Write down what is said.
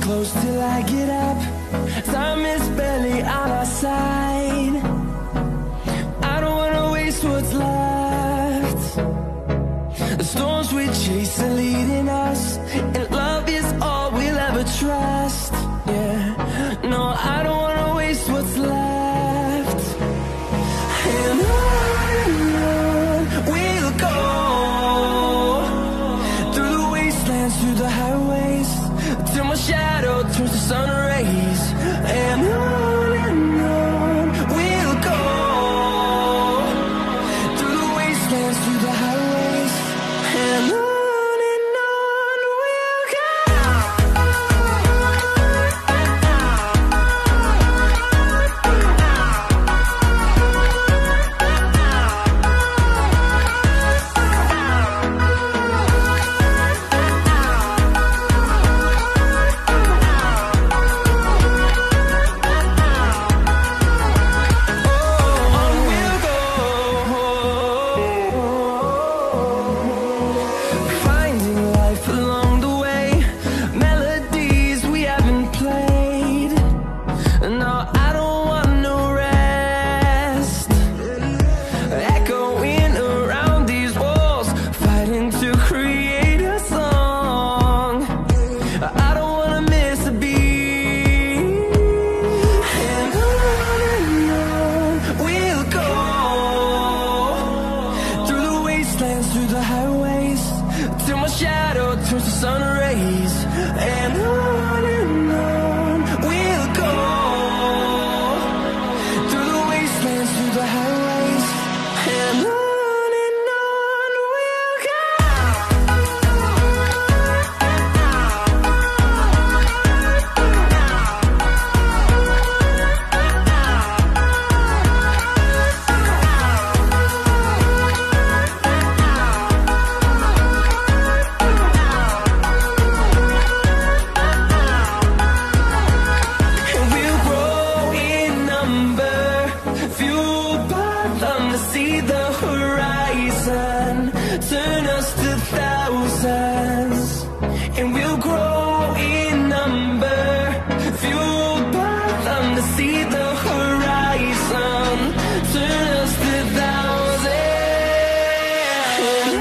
close till I get up. Time is barely on our side. I don't wanna waste what's left. The storms we chase are leading us, and love is all we'll ever trust. Yeah, no, I don't wanna waste what's left. And on we'll go, through the wastelands, through the highways, till my shadow turns to sun rays. And on we'll go, through the wastelands, through the highways, and on we'll go. Through the highways, till my shadow turns to sun rays. And on we'll go, through the wastelands, through the highways, and on we'll go. See the horizon, turn us to thousands, and we'll grow in number, fueled by them. To see the horizon, turn us to thousands.